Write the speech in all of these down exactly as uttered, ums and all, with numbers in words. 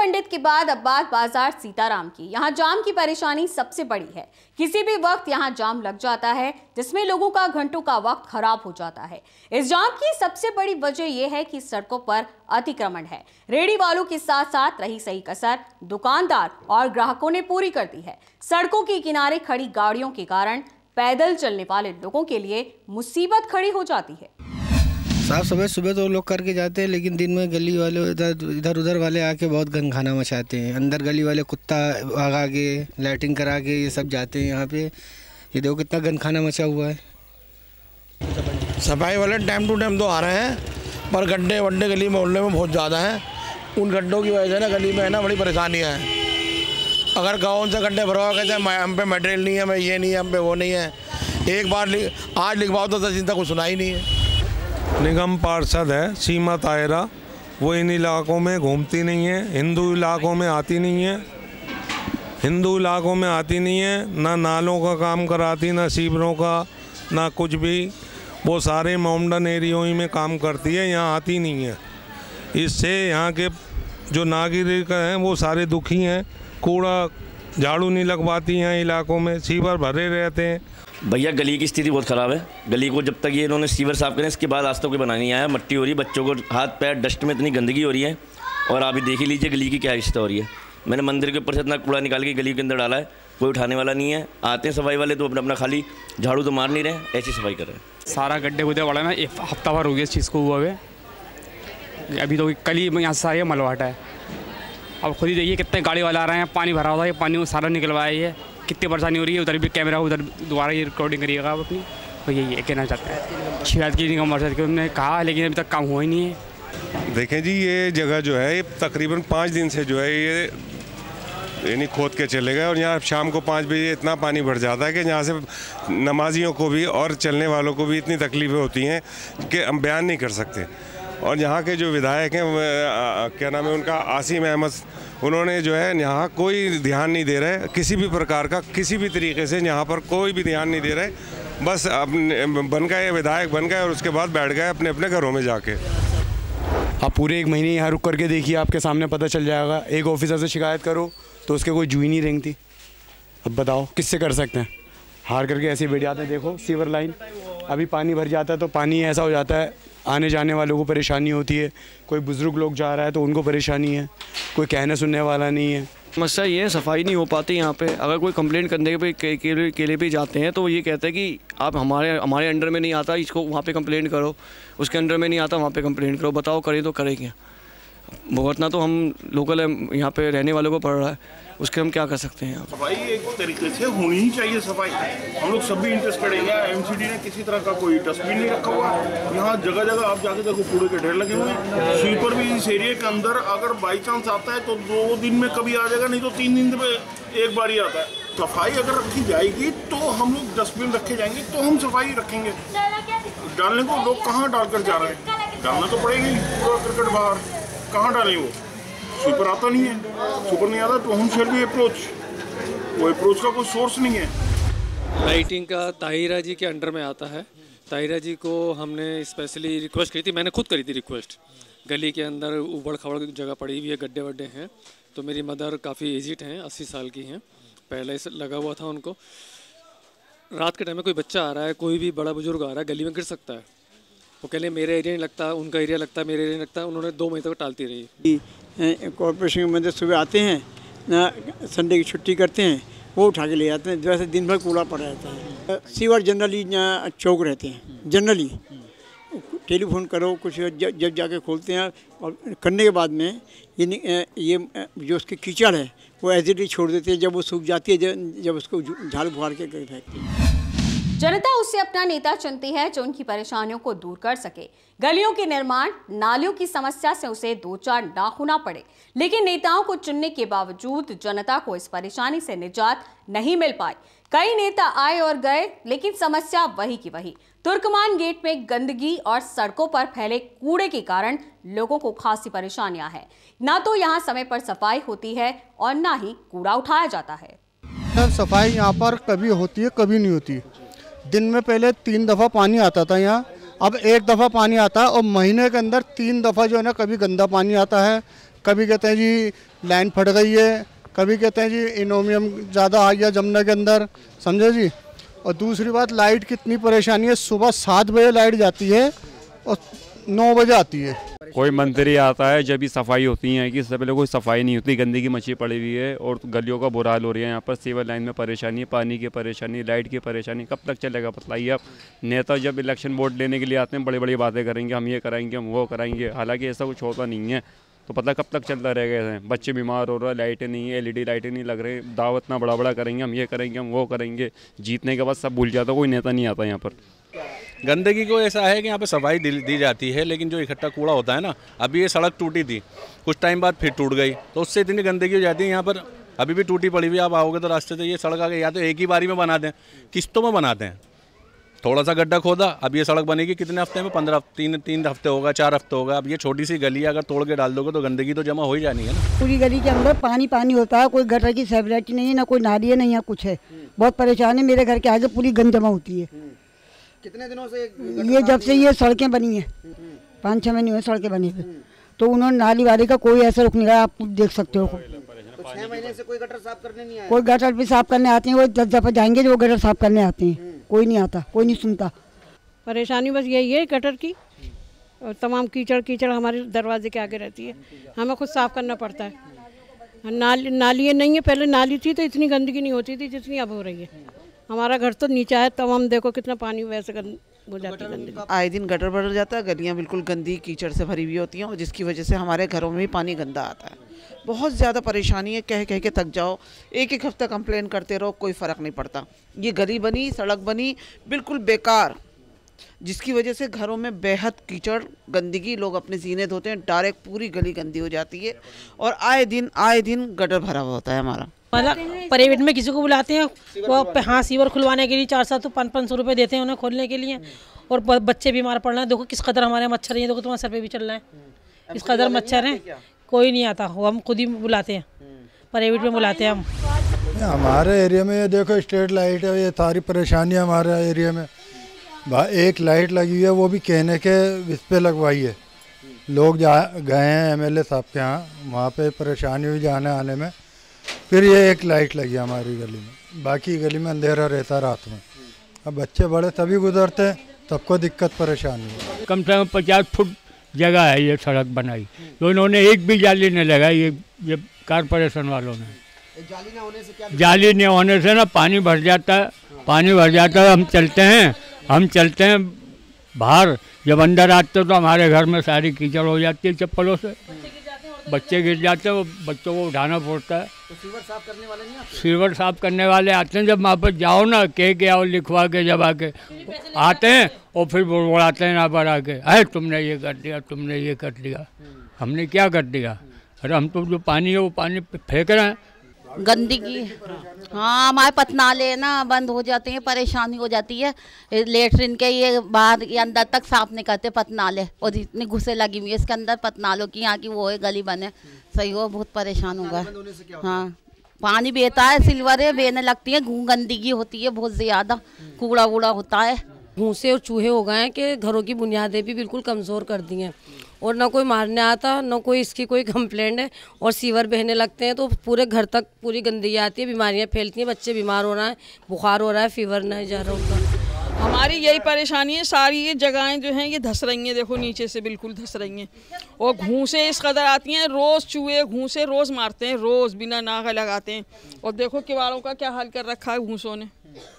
पंडित के बाद अब बात बाजार सीताराम की। यहाँ जाम की परेशानी सबसे बड़ी है। किसी भी वक्त यहाँ जाम लग जाता है, जिसमें लोगों का घंटों का वक्त खराब हो जाता है। इस जाम की सबसे बड़ी वजह यह है कि सड़कों पर अतिक्रमण है। रेहड़ी वालों के साथ साथ रही सही कसर दुकानदार और ग्राहकों ने पूरी कर दी है। सड़कों के किनारे खड़ी गाड़ियों के कारण पैदल चलने वाले लोगों के लिए मुसीबत खड़ी हो जाती है। साफ सफाई सुबह तो लोग करके जाते हैं, लेकिन दिन में गली वाले इधर इधर उधर वाले आके बहुत गंद खाना मचाते हैं। अंदर गली वाले कुत्ता भगा के लाइटिंग करा के ये सब जाते हैं यहाँ पे। ये देखो कितना गंद खाना मचा हुआ है। सफाई वाले टाइम टू टाइम तो आ रहे हैं, पर गड्ढे वड्ढे गली मोहल्ले में बहुत ज़्यादा हैं। उन गड्ढों की वजह से ना गली में है ना बड़ी परेशानियाँ हैं। अगर गाँव से गड्ढे भरवा कहते हैं हम पे मटेरियल नहीं है, मैं ये नहीं है, हम पे वो नहीं है। एक बार आज लिखवाओ तो दस दिन तक कुछ सुना ही नहीं है। निगम पार्षद है सीमा तायरा, वो इन इलाकों में घूमती नहीं है, हिंदू इलाकों में आती नहीं है हिंदू इलाकों में आती नहीं है ना नालों का काम कराती, ना सीवरों का, ना कुछ भी। वो सारे माउंटेन एरियो में काम करती है, यहाँ आती नहीं है। इससे यहाँ के जो नागरिक हैं वो सारे दुखी हैं। कूड़ा झाड़ू नहीं लगवाती हैं, इलाकों में सीवर भरे रहते हैं। भैया गली की स्थिति बहुत ख़राब है। गली को जब तक ये इन्होंने सीवर साफ़ करें, इसके बाद आज तक कोई बना नहीं आया। मट्टी हो रही है, बच्चों को हाथ पैर डस्ट में इतनी गंदगी हो रही है। और आप ही देख ही लीजिए गली की क्या रिश्ता हो रही है। मैंने मंदिर के ऊपर से इतना कूड़ा निकाल के गली के अंदर डाला है, कोई उठाने वाला नहीं है। आते हैं सफाई वाले तो अपना अपना खाली झाड़ू तो मार नहीं रहे, ऐसी सफाई कर रहे हैं। सारा गड्ढे गुड्ढे वाला ना एक हफ्ता भर हो गया इस चीज़ को हुआ हुए। अभी तो कल ही यहाँ से सारी मलवाटा है। अब खुद ही देखिए कितने गाड़ी वाले आ रहे हैं, पानी भरा हुआ है, पानी वो सारा निकलवाया है। कितनी परेशानी हो रही है। उधर भी कैमरा, उधर दोबारा ये रिकॉर्डिंग करिएगा आप अपनी। तो यही है कहना चाहते हैं। शिकायत की निगम पार्षद की उन्होंने कहा, लेकिन अभी तक काम हुआ ही नहीं है। देखें जी, ये जगह जो है ये तकरीबन पाँच दिन से जो है ये यानी खोद के चले गए। और यहाँ शाम को पाँच बजे इतना पानी भर जाता है कि यहाँ से नमाजियों को भी और चलने वालों को भी इतनी तकलीफ़ें होती हैं कि हम बयान नहीं कर सकते। और यहाँ के जो विधायक हैं, क्या नाम है उनका, आसिम अहमद, उन्होंने जो है यहाँ कोई ध्यान नहीं दे रहे किसी भी प्रकार का, किसी भी तरीके से यहाँ पर कोई भी ध्यान नहीं दे रहे। बस अपने बन गए, विधायक बन गए और उसके बाद बैठ गए अपने अपने घरों में जाके। आप पूरे एक महीने यहाँ रुक करके देखिए, आपके सामने पता चल जाएगा। एक ऑफिसर से शिकायत करो तो उसके कोई जू ही नहीं रेंगती। अब बताओ किससे कर सकते हैं, हार करके ऐसे बैठ जाते हैं। देखो सीवर लाइन, अभी पानी भर जाता है तो पानी ऐसा हो जाता है, आने जाने वालों को परेशानी होती है। कोई बुज़ुर्ग लोग जा रहा है तो उनको परेशानी है, कोई कहने सुनने वाला नहीं है। समस्या ये है, सफाई नहीं हो पाती यहाँ पे। अगर कोई कंप्लेंट करने के के, के, के लिए भी जाते हैं तो ये कहते हैं कि आप हमारे हमारे अंडर में नहीं आता, इसको वहाँ पे कंप्लेंट करो, उसके अंडर में नहीं आता वहाँ पे कंप्लेंट करो। बताओ करें तो करें क्या? भुगतना तो हम लोकल यहाँ पे रहने वालों को पड़ रहा है, उसके हम क्या कर सकते हैं। सफाई एक तरीके से होनी ही चाहिए। सफाई हम लोग सब भी इंटरेस्ट करेंगे। एमसीडी ने किसी तरह का कोई डस्टबिन नहीं रखा हुआ है। यहाँ जगह जगह आप जाके देखो कूड़े के ढेर लगे हुए हैं। स्वीपर भी इस एरिया के अंदर अगर बाई चांस आता है तो दो दिन में कभी आ जाएगा, नहीं तो तीन दिन में एक बार ही आता है। सफाई अगर रखी जाएगी तो हम लोग डस्टबिन रखे जाएंगे तो हम सफाई रखेंगे। डालने को लोग कहाँ डाल कर जा रहे हैं? डालना तो पड़ेगा ही। पूरा क्रिकेट बाहर कहाँ डालें? वो सुपर आता नहीं है, सुपर नहीं आता तो हम शेयर भी अप्रोच, वो अप्रोच का कोई सोर्स नहीं है। लाइटिंग का ताहिरा जी के अंडर में आता है। ताहिरा जी को हमने स्पेशली रिक्वेस्ट की थी, मैंने खुद करी थी रिक्वेस्ट। गली के अंदर उबड़ खबड़ जगह पड़ी हुई है, गड्ढे वड्ढे हैं। तो मेरी मदर काफ़ी एजिड हैं, अस्सी साल की हैं, पहले से लगा हुआ था उनको। रात के टाइम में कोई बच्चा आ रहा है, कोई भी बड़ा बुजुर्ग आ रहा है, गली में गिर सकता है। वो कह लें मेरे एरिया नहीं लगता, उनका एरिया लगता है, मेरे एरिया नहीं लगता। उन्होंने दो महीने तक टालती रही। कॉर्पोरेशन के बंदे सुबह आते हैं ना, संडे की छुट्टी करते हैं, वो उठा के ले जाते हैं। वैसे दिन भर कूड़ा पड़ा रहता है। सीवर जनरली यहाँ चौक रहते हैं, जनरली टेलीफोन करो कुछ जब जब जाके खोलते हैं। और करने के बाद में ये ये जो उसके कीचड़ है वो एज इट छोड़ देते हैं। जब वो सूख जाती है, जब उसको झाड़ू फुहार के फेंकते हैं। जनता उससे अपना नेता चुनती है जो उनकी परेशानियों को दूर कर सके। गलियों के निर्माण, नालियों की समस्या से उसे दो चार ना होना पड़े, लेकिन नेताओं को चुनने के बावजूद जनता को इस परेशानी से निजात नहीं मिल पाई। कई नेता आए और गए, लेकिन समस्या वही की वही। तुर्कमान गेट में गंदगी और सड़कों पर फैले कूड़े के कारण लोगों को खासी परेशानियां हैं। ना तो यहाँ समय पर सफाई होती है और ना ही कूड़ा उठाया जाता है। सफाई यहाँ पर कभी होती है, कभी नहीं होती। दिन में पहले तीन दफ़ा पानी आता था यहाँ, अब एक दफ़ा पानी आता है और महीने के अंदर तीन दफ़ा जो है ना, कभी गंदा पानी आता है, कभी कहते हैं जी लाइन फट गई है, कभी कहते हैं जी इनोमियम ज़्यादा आ गया जमुना के अंदर, समझे जी। और दूसरी बात लाइट की इतनी परेशानी है, सुबह सात बजे लाइट जाती है और नौ बजे आती है। कोई मंत्री आता है जब भी सफाई होती है कि इससे पहले कोई सफाई नहीं होती, गंदगी मची पड़ी हुई है और गलियों का बुरा हाल हो रहा है। यहाँ पर सीवर लाइन में परेशानी है, पानी की परेशानी, लाइट की परेशानी, कब तक चलेगा बताइए आप। नेता जब इलेक्शन वोट लेने के लिए आते हैं बड़ी बड़ी बातें करेंगे, हम ये कराएंगे, हम वो कराएंगे, हालांकि ऐसा कुछ होता नहीं है। तो पता कब तक चलता रहेगा ऐसे। बच्चे बीमार हो रहे हैं, लाइटें नहीं है, एलईडी लाइटें नहीं लग रही, दावत इतना बड़ा बड़ा करेंगे, हम ये करेंगे, हम वो करेंगे, जीतने के बाद सब भूल जाता, कोई नेता नहीं आता यहाँ पर। गंदगी को ऐसा है कि यहाँ पे सफाई दी, दी जाती है, लेकिन जो इकट्ठा कूड़ा होता है ना, अभी ये सड़क टूटी थी, कुछ टाइम बाद फिर टूट गई, तो उससे इतनी गंदगी हो जाती है। यहाँ पर अभी भी टूटी पड़ी हुई, आप आओगे तो रास्ते से ये सड़क आगे या तो एक ही बारी में बनाते हैं, किस्तों में बनाते हैं। थोड़ा सा गड्ढा खोदा, अब ये सड़क बनेगी कितने हफ्ते में, पंद्रह तीन तीन हफ्ते होगा, चार हफ्ते होगा। अब ये छोटी सी गली अगर तोड़ के डाल दोगे तो गंदगी तो जमा हो ही जानी है ना। पूरी गली के अंदर पानी पानी होता है, कोई गटर की फैसिलिटी नहीं है, ना कोई नाली है, नहीं यहाँ कुछ है। बहुत परेशान है, मेरे घर के आगे पूरी गंद जमा होती है। कितने दिनों से ये जब से ये सड़कें बनी हैं, पाँच छः महीने हुए सड़कें बनी हुई, तो उन्होंने नाली वाली का कोई ऐसा रुक नहीं रहा, आप देख सकते हो। तो छह महीने से कोई गटर साफ करने नहीं आया? कोई गटर भी साफ करने आते हैं, वो दस दफा जाएंगे जो गटर साफ करने आते हैं, कोई नहीं आता, कोई नहीं सुनता। परेशानी बस यही है गटर की, और तमाम कीचड़ कीचड़ हमारे दरवाजे के आगे रहती है, हमें खुद साफ करना पड़ता है। नाली नाली नहीं है, पहले नाली थी तो इतनी गंदगी नहीं होती थी जितनी अब हो रही है। हमारा घर तो नीचे है, तब हम देखो कितना पानी वैसे हो जाती है गंदगी। आए दिन गटर भर जाता है, गलियाँ बिल्कुल गंदी कीचड़ से भरी हुई होती हैं, और जिसकी वजह से हमारे घरों में भी पानी गंदा आता है। बहुत ज़्यादा परेशानी है, कह कह के थक जाओ, एक एक हफ्ता कंप्लेन करते रहो, कोई फ़र्क नहीं पड़ता। ये गली बनी, सड़क बनी बिल्कुल बेकार, जिसकी वजह से घरों में बेहद कीचड़ गंदगी, लोग अपने जीने धोते हैं, डायरेक्ट पूरी गली गंदी हो जाती है, और आए दिन आए दिन गटर भरा हुआ होता है हमारा। प्राइवेट में किसी को बुलाते हैं, वो हाँ सीवर खुलवाने के लिए चार सात तो पाँच पाँच सौ रुपये देते हैं उन्हें खोलने के लिए, और बच्चे बीमार पड़ रहे हैं। देखो किस कदर हमारे मच्छर हैं, देखो तुम्हारे सर पे भी चल रहे हैं, इस कदर मच्छर हैं, कोई नहीं आता, वो हम खुद ही बुलाते हैं, प्राइवेट में बुलाते हैं हम। हमारे एरिया में ये देखो स्ट्रीट लाइट है, ये सारी परेशानियाँ हमारे एरिया में। एक लाइट लगी हुई है, वो भी कहने के इस पे लगवाई है, लोग जा गए हैं एमएलए साहब के यहाँ, वहाँ पे परेशानी हुई जाने आने में, फिर ये एक लाइट लगी हमारी गली में, बाकी गली में अंधेरा रहता रात में। अब बच्चे बड़े सभी गुजरते हैं, सबको दिक्कत परेशानी है। कम से कम पचास फुट जगह है ये सड़क बनाई, तो इन्होंने एक भी जाली नहीं लगाई, ये ये कारपोरेशन वालों ने। जाली ना होने से क्या? जाली नहीं होने से ना पानी भर जाता है, पानी भर जाता है, हम चलते हैं हम चलते हैं बाहर, जब अंदर आते तो हमारे घर में सारी कीचड़ हो जाती है चप्पलों से, बच्चे गिर जाते हैं, बच्चों को उठाना पड़ता है। तो सीवर साफ करने वाले नहीं आते? सीवर साफ करने वाले आते हैं, जब वहाँ पर जाओ ना, कह के आओ, लिखवा के जब आके आते हैं और फिर बुड़बुड़ाते हैं यहाँ पर आके, अरे तुमने ये कर दिया, तुमने ये कर दिया। हमने क्या कर दिया? अरे हम तो जो पानी है वो पानी फेंक रहे हैं। गंदगी, हाँ हमारे पतनाले ना बंद हो जाते हैं, परेशानी हो जाती है, लेटरिन के ये बाहर ये अंदर तक साफ नहीं करते पतनाले, और इतनी घुसे लगी हुई है इसके अंदर पतनालों की, यहाँ की वो है गली बने, सही हो, बहुत परेशान होगा। हाँ पानी बेहता है, सिल्वर बेने लगती है, गंदगी होती है बहुत ज़्यादा, कूड़ा वूड़ा होता है। भूसे और चूहे हो गए हैं कि घरों की बुनियादें भी बिल्कुल कमज़ोर कर दी हैं, और ना कोई मारने आता, ना कोई इसकी कोई कंप्लेंट है, और सीवर बहने लगते हैं तो पूरे घर तक पूरी गंदगी आती है, बीमारियां फैलती हैं, बच्चे बीमार हो रहे हैं, बुखार हो रहा है, फीवर नहीं जा रहा उनका। हमारी यही परेशानी है, सारी ये जगहें जो हैं ये धस रही हैं, देखो नीचे से बिल्कुल धस रही हैं, और घूंसे इस कदर आती हैं, रोज़ चूहे घूंसे रोज़ मारते हैं, रोज़ बिना नागा लगाते हैं, और देखो किवाड़ों का क्या हाल कर रखा है घूंसों ने,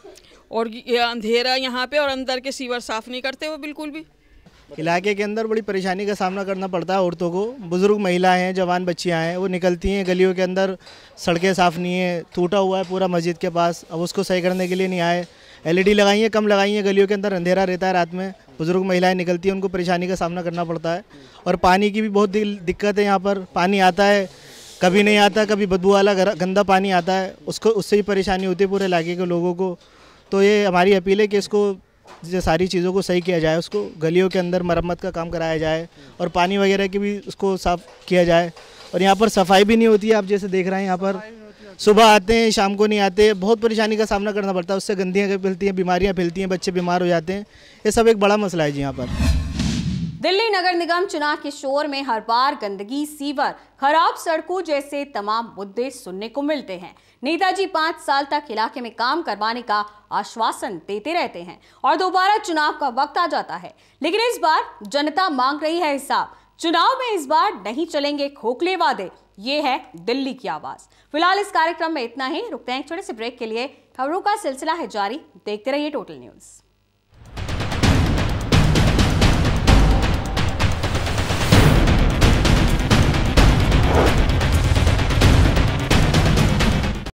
और ये अंधेरा यहाँ पे, और अंदर के सीवर साफ़ नहीं करते वो बिल्कुल भी। इलाके के अंदर बड़ी परेशानी का सामना करना पड़ता है औरतों को, बुज़ुर्ग महिलाएं हैं, जवान बच्चियां हैं, वो निकलती हैं गलियों के अंदर, सड़कें साफ़ नहीं है, टूटा हुआ है पूरा मस्जिद के पास, अब उसको सही करने के लिए नहीं आए। एलईडी लगाई है, कम लगाई है, गलियों के अंदर अंधेरा रहता है रात में, बुज़ुर्ग महिलाएं निकलती हैं, उनको परेशानी का सामना करना पड़ता है। और पानी की भी बहुत दिक्कत है यहाँ पर, पानी आता है कभी नहीं आता, कभी बदबू वाला गंदा पानी आता है, उसको उससे भी परेशानी होती है पूरे इलाके के लोगों को। तो ये हमारी अपील है कि इसको जो सारी चीज़ों को सही किया जाए, उसको गलियों के अंदर मरम्मत का काम कराया जाए, और पानी वगैरह की भी उसको साफ़ किया जाए। और यहाँ पर सफाई भी नहीं होती है, आप जैसे देख रहे हैं यहाँ पर सुबह आते हैं शाम को नहीं आते, बहुत परेशानी का सामना करना पड़ता है, उससे गंदगियाँ फैलती हैं, बीमारियाँ फैलती हैं, बच्चे बीमार हो जाते हैं, ये सब एक बड़ा मसला है जी यहाँ पर। दिल्ली नगर निगम चुनाव के शोर में हर बार गंदगी, सीवर, खराब सड़कों जैसे तमाम मुद्दे सुनने को मिलते हैं। नेताजी पांच साल तक इलाके में काम करवाने का आश्वासन देते रहते हैं और दोबारा चुनाव का वक्त आ जाता है, लेकिन इस बार जनता मांग रही है हिसाब। चुनाव में इस बार नहीं चलेंगे खोखले वादे। ये है दिल्ली की आवाज। फिलहाल इस कार्यक्रम में इतना ही। रुकते हैं एक छोटे से ब्रेक के लिए। खबरों का सिलसिला है जारी, देखते रहिए टोटल न्यूज।